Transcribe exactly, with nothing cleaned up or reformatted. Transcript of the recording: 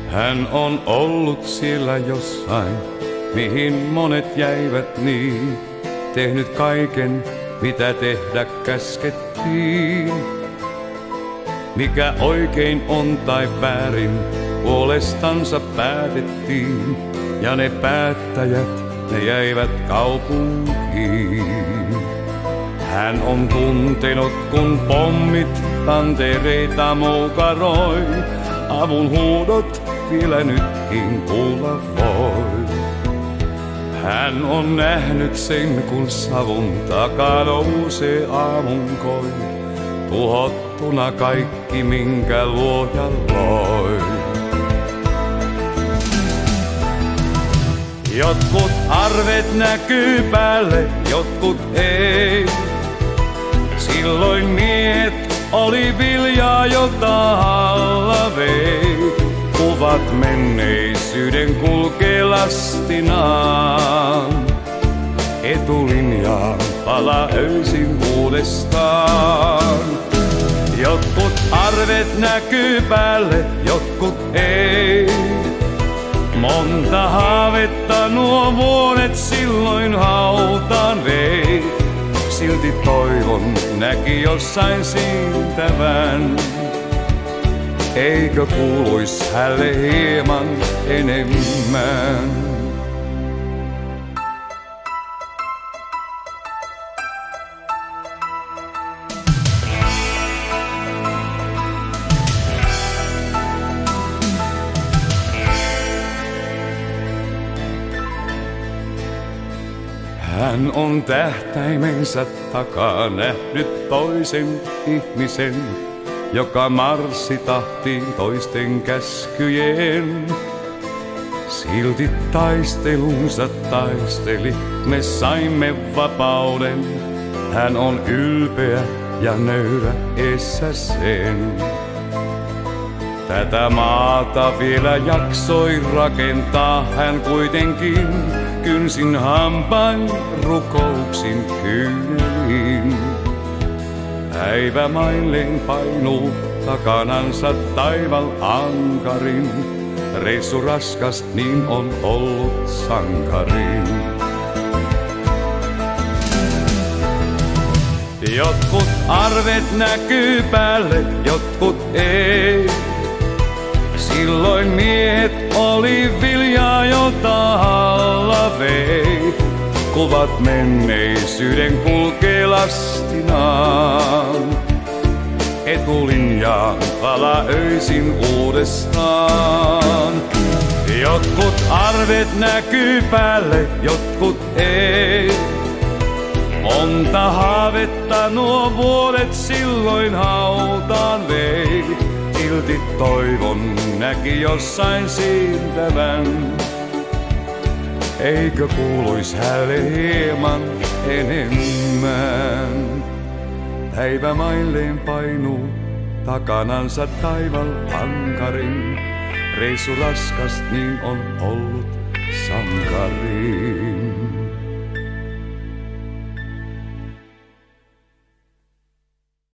Hän on ollut siellä jossain, mihin monet jäivät niin. Tehnyt kaiken, mitä tehdä käskettiin. Mikä oikein on tai väärin, puolestansa päätettiin. Ja ne päättäjät, ne jäivät kaupunkiin. Hän on tuntenut, kun pommit tantereita moukaroi. Avun huudot vielä nytkin kuulla voi. Hän on nähnyt sen, kun savun takaa nousee aamunkoi. Tuhottuna kaikki, minkä luoja loi. Jotkut arvet näkyy päälle, jotkut ei. Silloin miehet oli viljaa, jota alla vei. Kuvat menneisyyden kulkee lastinaan. Etulinjaan palaa öisin uudestaan. Jotkut arvet näkyy päälle, jotkut ei. Monta haavetta nuo vuodet silloin hautaan vei. Silti toivon näki jossain siintävän. Eikö kuuluis hänelle hieman enemmän? Hän on tähtäimensä takaa nähnyt toisen ihmisen, joka marssi tahtiin toisten käskyjen. Silti taistelunsa taisteli, me saimme vapauden. Hän on ylpeä ja nöyrä eessä sen. Tätä maata vielä jaksoi rakentaa hän kuitenkin. Kynsin hampain, rukouksin kyynelin. Päivä mailleen painuu takanansa taival ankarin. Reissu raskas, niin on ollut sankarin. Jotkut arvet näkyy päälle, jotkut ei. Silloin miehet oli viljaa, jota alla vei. Kuvat menneisyyden kulkee lastinaan. Etulinjaan palaa öisin uudestaan. Jotkut arvet näkyy päälle, jotkut ei. Monta haavetta nuo vuodet silloin hautaan vei. Silti toivon näki jossain siintävän. Eikö kuuluis hänelle hieman enemmän? Päivä mailleen painuu takanansa taival ankarin. Reissu raskas, niin on ollut sankarin.